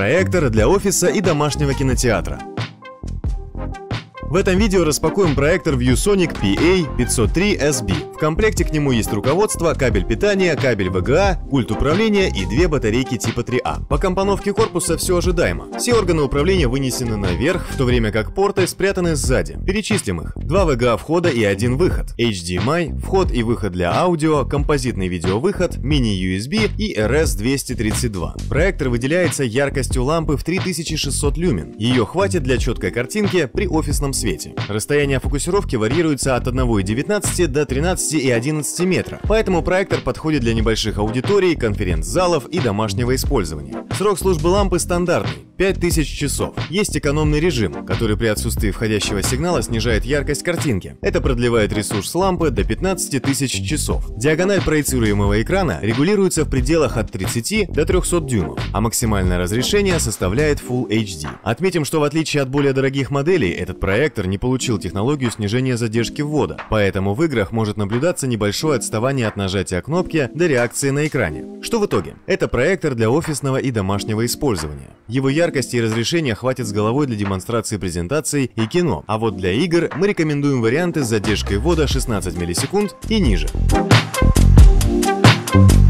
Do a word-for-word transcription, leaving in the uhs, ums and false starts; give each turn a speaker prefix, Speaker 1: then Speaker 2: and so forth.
Speaker 1: Проектор для офиса и домашнего кинотеатра. В этом видео распакуем проектор ViewSonic пи эй пятьсот три эс би. В комплекте к нему есть руководство, кабель питания, кабель ви джи эй, пульт управления и две батарейки типа три а. По компоновке корпуса все ожидаемо. Все органы управления вынесены наверх, в то время как порты спрятаны сзади. Перечислим их. Два ви джи эй входа и один выход. эйч ди эм ай, вход и выход для аудио, композитный видеовыход, мини-ю эс би и эр эс двести тридцать два. Проектор выделяется яркостью лампы в три тысячи шестьсот люмен. Ее хватит для четкой картинки при офисном свете. Расстояние фокусировки варьируется от одного и девятнадцати до тринадцати и одиннадцати метра, поэтому проектор подходит для небольших аудиторий, конференц-залов и домашнего использования. Срок службы лампы стандартный – пять тысяч часов. Есть экономный режим, который при отсутствии входящего сигнала снижает яркость картинки. Это продлевает ресурс лампы до пятнадцати тысяч часов. Диагональ проецируемого экрана регулируется в пределах от тридцати до трёхсот дюймов, а максимальное разрешение составляет Full эйч ди. Отметим, что в отличие от более дорогих моделей, этот проектор не получил технологию снижения задержки ввода, поэтому в играх может наблюдаться небольшое отставание от нажатия кнопки до реакции на экране. Что в итоге? Это проектор для офисного и домашнего использования. Его яркости и разрешения хватит с головой для демонстрации презентаций и кино, а вот для игр мы рекомендуем варианты с задержкой ввода шестнадцать миллисекунд и ниже.